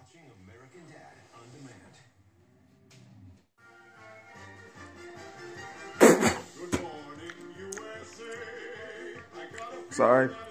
watching American Dad on Demand. Good morning, USA. I got a Sorry.